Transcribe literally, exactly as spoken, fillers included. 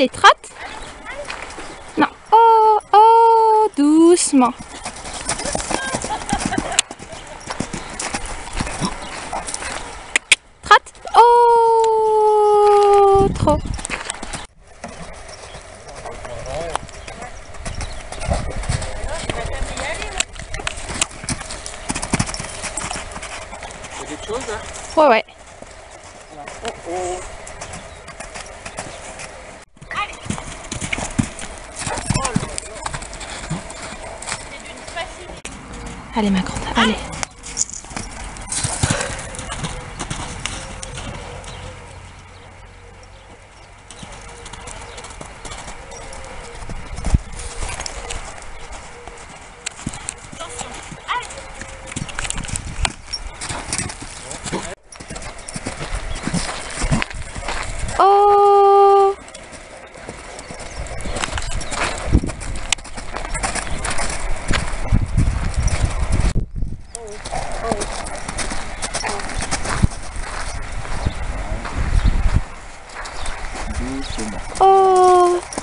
Allez, trotte. Non. Oh, oh, doucement. Trotte. Oh, trop. Quelque chose, hein? Ouais, ouais. Oh, oh. Allez, ma grande, allez. Oh! Doucement. Oh!